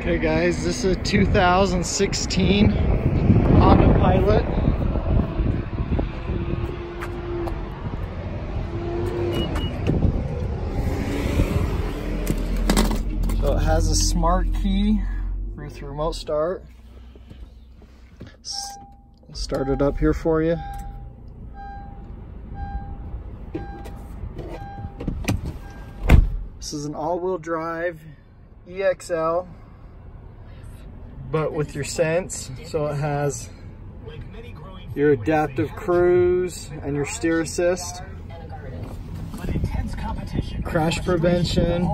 Okay guys, this is a 2016 Honda Pilot. So it has a smart key with remote start. I'll start it up here for you. This is an all-wheel drive EXL, but with your Sense. So it has your adaptive cruise and your steer assist, crash prevention,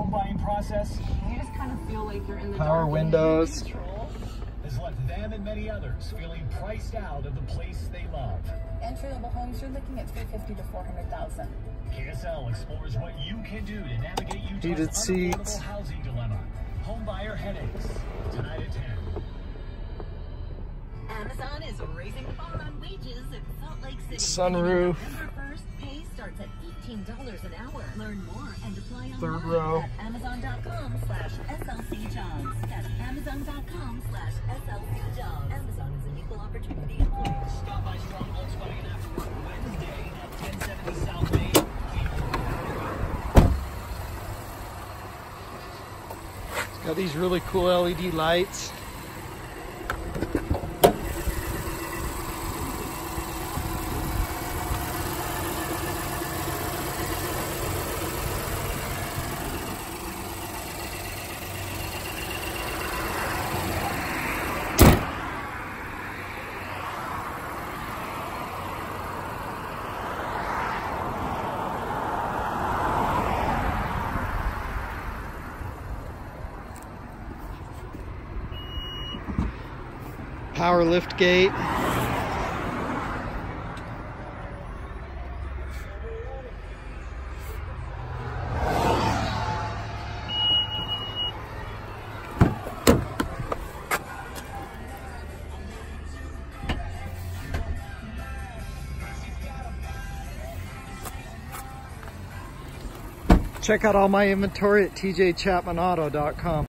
power windows. Has left them and many others feeling priced out of the place they love. Entry-level homes, you're looking at $350,000 to $400,000. KSL explores what you can do to navigate Utah's Heated seats. unaffordable housing dilemma. Home buyer headaches. Tonight at 10. Amazon is raising the bar on wages in Salt Lake City. Sunroof. November 1st, pay starts at $18 an hour. Learn more and apply online Third row. at Amazon.com/SLCjobs. That's Amazon.com/SLCjobs. Amazon is an equal opportunity employer. Stop by Strong Volkswagen after work Wednesday at 1070 South Main. It's got these really cool LED lights. Power lift gate. Check out all my inventory at tjchapmanauto.com.